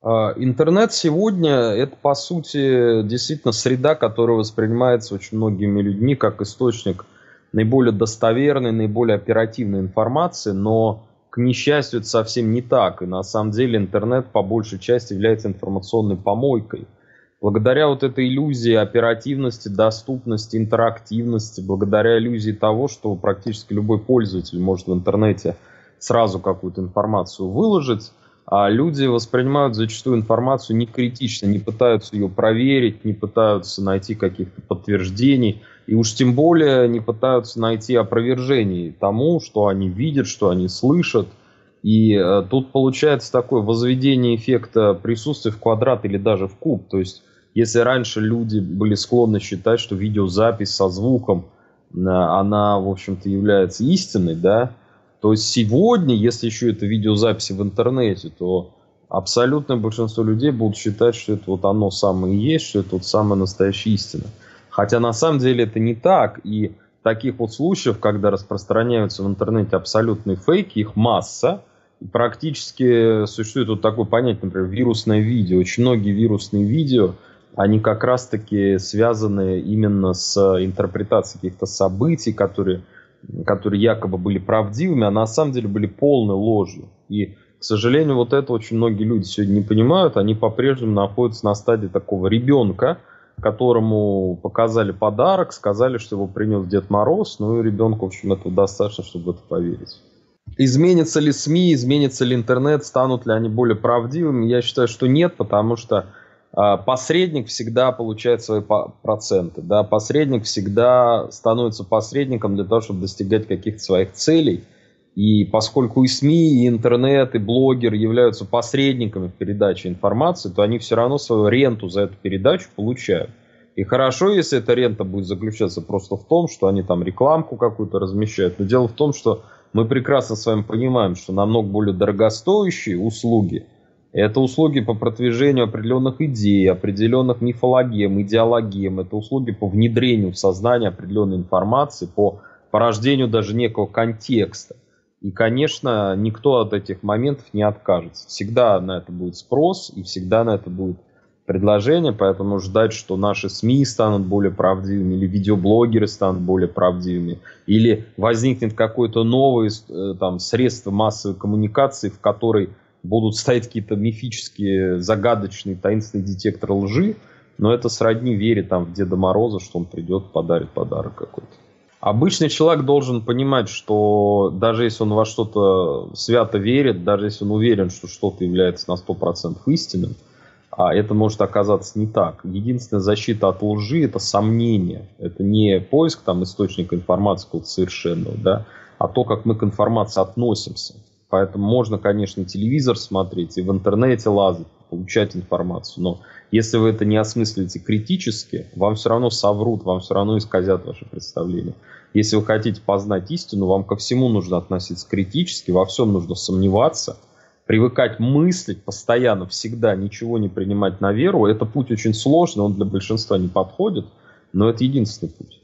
Интернет сегодня — это, по сути, действительно среда, которая воспринимается очень многими людьми как источник наиболее достоверной, наиболее оперативной информации, но, к несчастью, это совсем не так. И на самом деле интернет по большей части является информационной помойкой. Благодаря вот этой иллюзии оперативности, доступности, интерактивности, благодаря иллюзии того, что практически любой пользователь может в интернете сразу какую-то информацию выложить, а люди воспринимают зачастую информацию не критично, не пытаются ее проверить, не пытаются найти каких-то подтверждений, и уж тем более не пытаются найти опровержений тому, что они видят, что они слышат. И тут получается такое возведение эффекта присутствия в квадрат или даже в куб. То есть, если раньше люди были склонны считать, что видеозапись со звуком, она, в общем-то, является истиной, да, то есть сегодня, если еще это видеозаписи в интернете, то абсолютное большинство людей будут считать, что это вот оно самое и есть, что это вот самая настоящая истина. Хотя на самом деле это не так. И таких вот случаев, когда распространяются в интернете абсолютные фейки, их масса. И практически существует вот такое понятие, например, вирусное видео. Очень многие вирусные видео, они как раз-таки связаны именно с интерпретацией каких-то событий, которые якобы были правдивыми, а на самом деле были полной ложью. И, к сожалению, вот это очень многие люди сегодня не понимают. Они по-прежнему находятся на стадии такого ребенка, которому показали подарок, сказали, что его принес Дед Мороз, ну и ребенку, в общем, этого достаточно, чтобы в это поверить. Изменятся ли СМИ, изменится ли интернет, станут ли они более правдивыми? Я считаю, что нет, потому что посредник всегда получает свои проценты. Да? Посредник всегда становится посредником для того, чтобы достигать каких-то своих целей. И поскольку и СМИ, и интернет, и блогеры являются посредниками в передаче информации, то они все равно свою ренту за эту передачу получают. И хорошо, если эта рента будет заключаться просто в том, что они там рекламку какую-то размещают. Но дело в том, что мы прекрасно с вами понимаем, что намного более дорогостоящие услуги — это услуги по продвижению определенных идей, определенных мифологем, идеологем. Это услуги по внедрению в сознание определенной информации, по порождению даже некого контекста. И, конечно, никто от этих моментов не откажется. Всегда на это будет спрос, и всегда на это будет предложение. Поэтому ждать, что наши СМИ станут более правдивыми, или видеоблогеры станут более правдивыми, или возникнет какое-то новое средство массовой коммуникации, в которой будут стоять какие-то мифические, загадочные, таинственные детекторы лжи, но это сродни вере в Деда Мороза, что он придет, подарит подарок какой-то. Обычный человек должен понимать, что даже если он во что-то свято верит, даже если он уверен, что что-то является на 100% истинным, а это может оказаться не так. Единственная защита от лжи — это сомнение. Это не поиск источника информации какого-то совершенного, да, а то, как мы к информации относимся. Поэтому можно, конечно, телевизор смотреть и в интернете лазать, получать информацию. Но если вы это не осмысливаете критически, вам все равно соврут, вам все равно исказят ваше представление. Если вы хотите познать истину, вам ко всему нужно относиться критически, во всем нужно сомневаться, привыкать мыслить постоянно, всегда, ничего не принимать на веру. Это путь очень сложный, он для большинства не подходит, но это единственный путь.